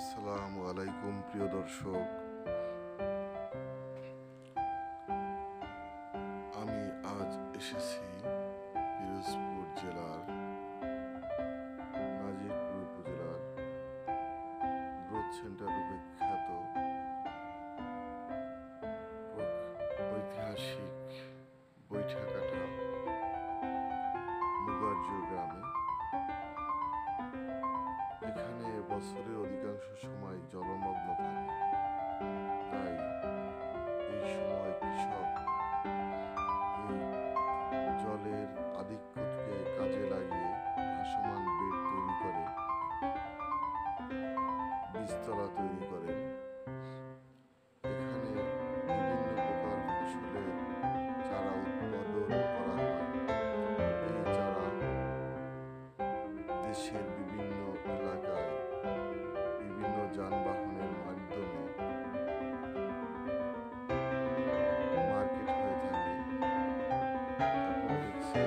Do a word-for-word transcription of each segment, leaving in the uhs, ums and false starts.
আসসালামু আলাইকুম প্রিয় দর্শক, আমি আজ এসেছি পিরোজপুর জেলার নাজিরপুর উপজেলার গ্রোথ সেন্টার রূপে খ্যাত ঐতিহাসিক বৈঠাকাটা মুগারজু গ্রামে। এখানে বছরের অধিকাংশ সময় জলমগ্ন থাকে, তাই এই সময় কৃষক এই জলের আধিক্যকে কাজে লাগিয়ে ভাসমান বেড তৈরি করে বীজতলা তৈরি করেন। এখানে বিভিন্ন প্রকার ফসলের চারা উৎপাদন করা হয়। এই চারা দেশের বিভিন্ন এলাকায় বিভিন্ন যানবাহনের মাধ্যমে মার্কেট হয়ে থাকে। আপনারা দেখছেন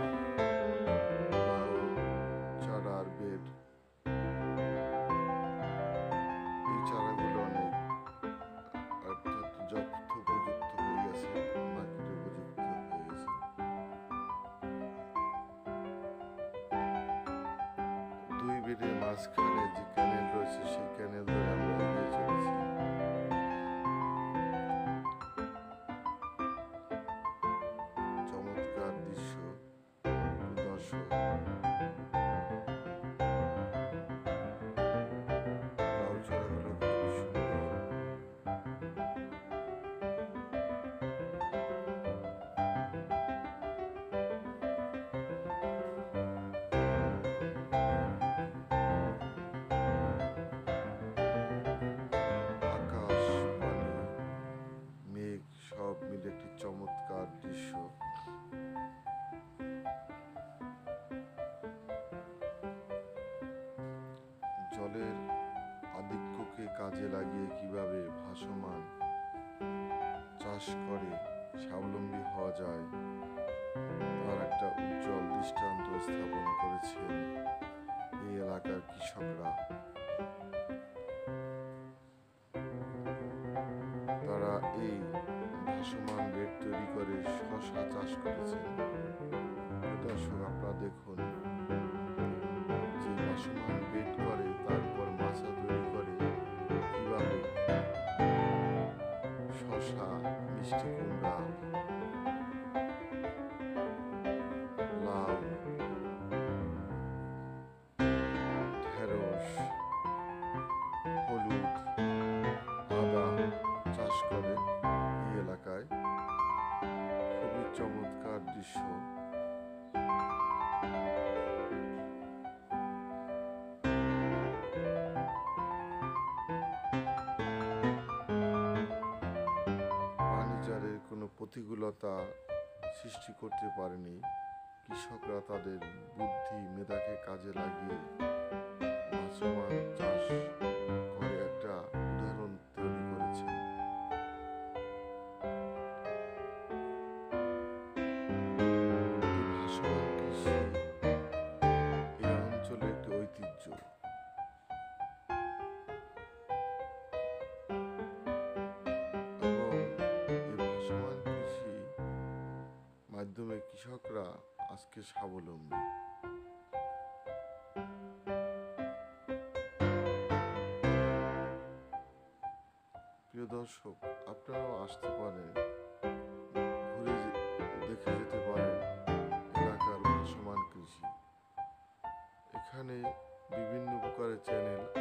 লাউ চারার বেড। এই চারাগুলো অনেক অর্থাৎ যথোপযুক্ত হয়ে গেছে, মার্কেটে উপযুক্ত হয়ে গেছে। দুই বেডের মাঝখানে যে ক্যানেল রয়েছে সেই ক্যানেল ধরে আমরা এগিয়ে চলেছি। চমৎকার দৃশ্য দর্শক। লাউ চারাগুলো খুব সুন্দর। আকাশ, পানি, মেঘ সব মিলে একটি চমৎকার দৃশ্য। জলের আধিক্যকে কাজে লাগিয়ে কিভাবে ভাসমান চাষ করে স্বাবলম্বী হওয়া যায় তার একটা উজ্জ্বল দৃষ্টান্ত স্থাপন করেছেন এই এলাকার কৃষকরা। তারা এই ভাসমান বেড তৈরি করে শশা চাষ করেছেন। দর্শক, আপনারা দেখুন যে ভাসমান বেড করে, তারপর মাচা তৈরি করে কিভাবে শশা, মিষ্টি কুমড়া, লাউ, ঢেঁড়স, হলুদ, আদা চাষ করে এই এলাকায়। খুবই চমৎকার দৃশ্য। বাণিজ্যের কোনো প্রতিকূলতা সৃষ্টি করতে পারেনি। কৃষকরা তাদের বুদ্ধি মেধাকে কাজে লাগিয়ে ভাসমান চাষ করে একটা উদাহরণ তৈরি করেছেন। এই ভাসমান কৃষি এই অঞ্চলের একটি ঐতিহ্য। এবং এই ভাসমান কৃষি মাধ্যমে কৃষকরা আজকে স্বাবলম্বী। প্রিয় দর্শক, আপনারাও আসতে পারেন, ঘুরে দেখে যেতে পারেন এলাকার ভাসমান কৃষি। এখানে বিভিন্ন প্রকারের চ্যানেল